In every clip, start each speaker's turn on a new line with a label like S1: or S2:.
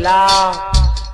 S1: love.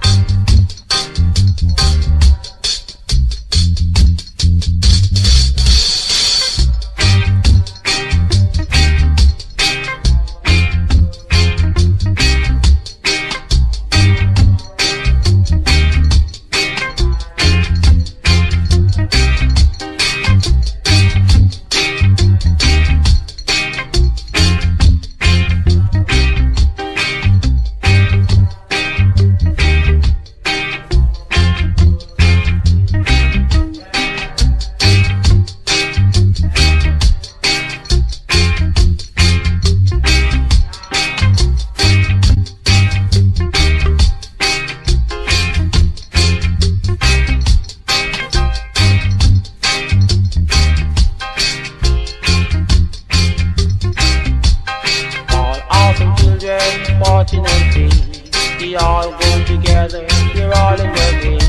S1: Marching and singing, we all go together, we're all in the game.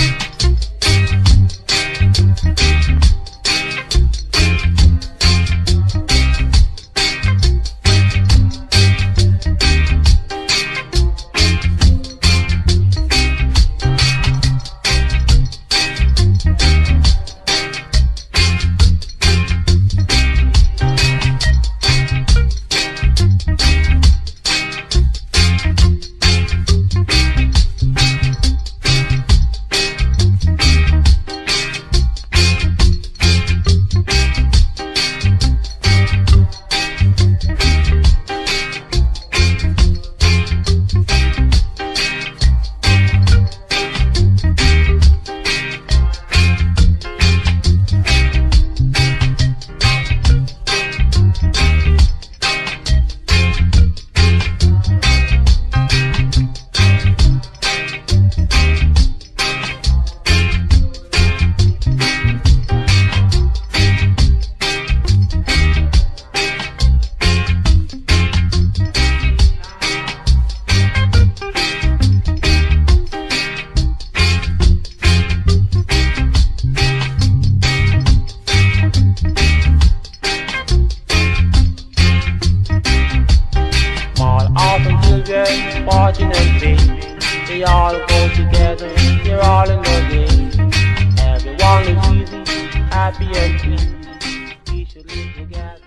S1: Marching and singing, they all go together, they're all in the game. Everyone is easy, happy and free, we should live together.